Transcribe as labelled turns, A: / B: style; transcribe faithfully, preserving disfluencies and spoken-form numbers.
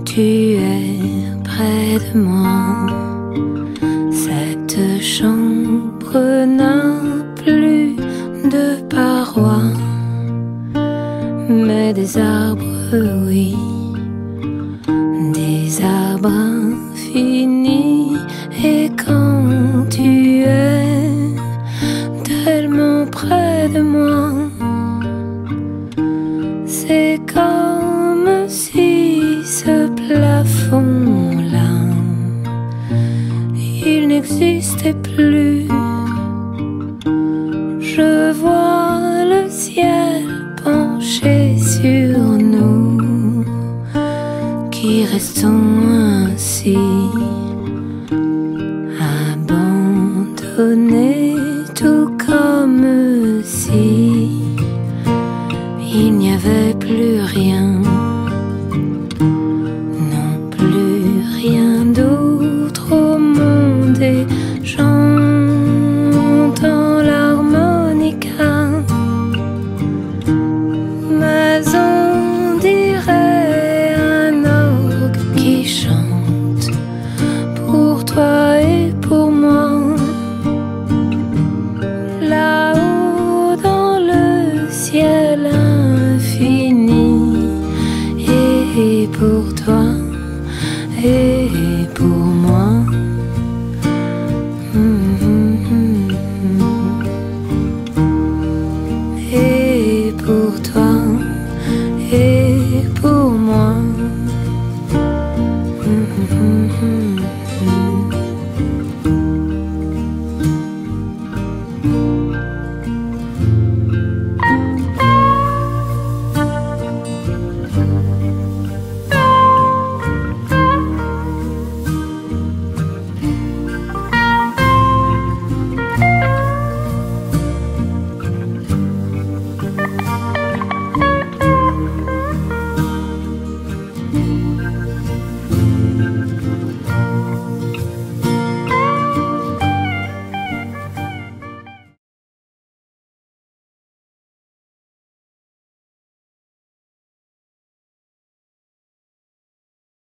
A: tu es près de moi. Cette chambre n'a plus de parois, mais des arbres, oui, des arbres infinis. Et quand tu es tellement près de moi, c'est comme si ce plafond-là, il n'existait plus. Je vois le ciel penché sur nous, qui restons ainsi, abandonnés, tout comme si il n'y avait plus rien, non plus rien d'autre au monde. Et j'entends l'harmonica, mais on dirait un orgue qui chante pour toi.